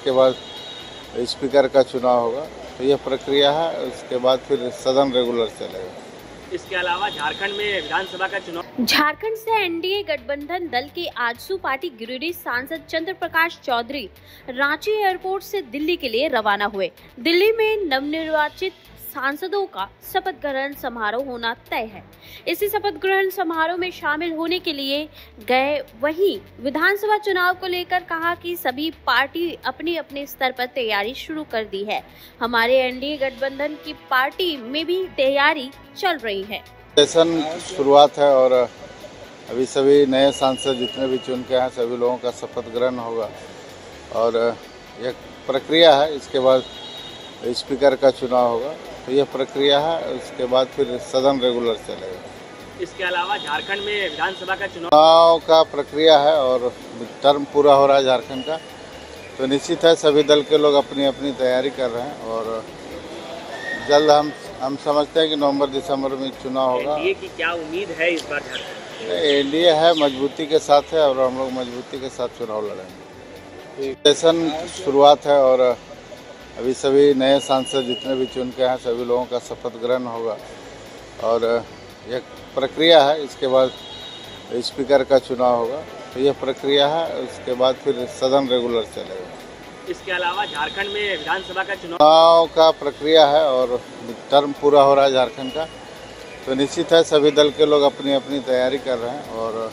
इसके बाद स्पीकर का चुनाव होगा। तो यह प्रक्रिया है, उसके बाद फिर सदन रेगुलर चलेगा। इसके अलावा झारखंड में विधानसभा का चुनाव। झारखंड से एनडीए गठबंधन दल के आजसू पार्टी गिरिडीह सांसद चंद्र प्रकाश चौधरी रांची एयरपोर्ट से दिल्ली के लिए रवाना हुए। दिल्ली में नवनिर्वाचित सांसदों का शपथ ग्रहण समारोह होना तय है। इसी शपथ ग्रहण समारोह में शामिल होने के लिए गए वहीं विधानसभा चुनाव को लेकर कहा कि सभी पार्टी अपने अपने स्तर पर तैयारी शुरू कर दी है। हमारे एनडीए गठबंधन की पार्टी में भी तैयारी चल रही है। सेशन शुरुआत है और अभी सभी नए सांसद जितने भी चुन के हैं सभी लोगों का शपथ ग्रहण होगा और एक प्रक्रिया है। इसके बाद स्पीकर का चुनाव होगा। तो यह प्रक्रिया है, उसके बाद फिर सदन रेगुलर चलेगा। इसके अलावा झारखंड में विधानसभा का चुनाव का प्रक्रिया है और टर्म पूरा हो रहा है झारखंड का। तो निश्चित है सभी दल के लोग अपनी अपनी तैयारी कर रहे हैं और जल्द हम समझते हैं कि नवंबर दिसंबर में चुनाव होगा। एनडीए की क्या उम्मीद है इस बार झारखंड? एनडीए है, मजबूती के साथ है और हम लोग मजबूती के साथ चुनाव लड़ेंगे। सेशन शुरुआत है और अभी सभी नए सांसद जितने भी चुन के हैं सभी लोगों का शपथ ग्रहण होगा और एक प्रक्रिया है। इसके बाद स्पीकर का चुनाव होगा। तो यह प्रक्रिया है, उसके बाद फिर सदन रेगुलर चलेगा। इसके अलावा झारखंड में विधानसभा का चुनाव का प्रक्रिया है और टर्म पूरा हो रहा है झारखंड का। तो निश्चित है सभी दल के लोग अपनी अपनी तैयारी कर रहे हैं और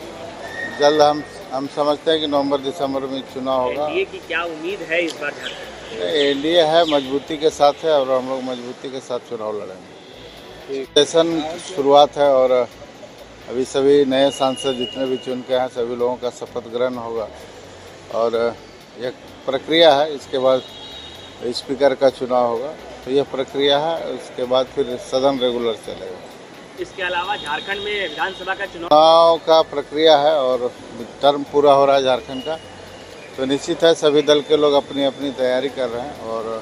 जल्द हम समझते हैं कि नवंबर दिसंबर में चुनाव होगा। एनडीए की क्या उम्मीद है इस बार झारखंड? एनडीए है, मजबूती के साथ है और हम लोग मजबूती के साथ चुनाव लड़ेंगे। सेशन शुरुआत है और अभी सभी नए सांसद जितने भी चुन के हैं सभी लोगों का शपथ ग्रहण होगा और एक प्रक्रिया है। इसके बाद स्पीकर का चुनाव होगा। तो यह प्रक्रिया है, उसके बाद फिर सदन रेगुलर चलेगा। इसके अलावा झारखंड में विधानसभा का चुनाव का प्रक्रिया है और टर्म पूरा हो रहा है झारखंड का। तो निश्चित है सभी दल के लोग अपनी अपनी तैयारी कर रहे हैं और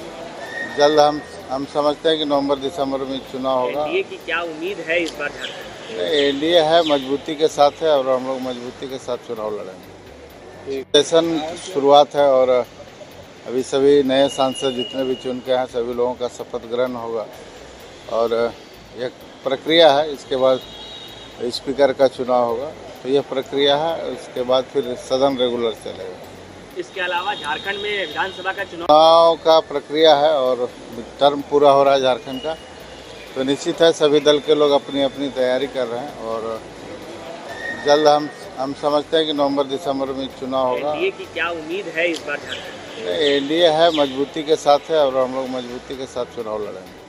जल्द हम समझते हैं कि नवंबर दिसंबर में चुनाव होगा। एनडीए की क्या उम्मीद है इस बार झारखंड? एनडीए है, मजबूती के साथ है और हम लोग मजबूती के साथ चुनाव लड़ेंगे। सेशन शुरुआत है और अभी सभी नए सांसद जितने भी चुन के हैं सभी लोगों का शपथ ग्रहण होगा और एक प्रक्रिया है। इसके बाद स्पीकर का चुनाव होगा। तो यह प्रक्रिया है, उसके बाद फिर सदन रेगुलर चलेगा। इसके अलावा झारखंड में विधानसभा का चुनाव का प्रक्रिया है और टर्म पूरा हो रहा है झारखंड का। तो निश्चित है सभी दल के लोग अपनी अपनी तैयारी कर रहे हैं और जल्द हम समझते हैं कि नवंबर दिसंबर में चुनाव होगा। एनडीए की क्या उम्मीद है इस बार झारखंड? एनडीए है, मजबूती के साथ है और हम लोग मजबूती के साथ चुनाव लड़ेंगे।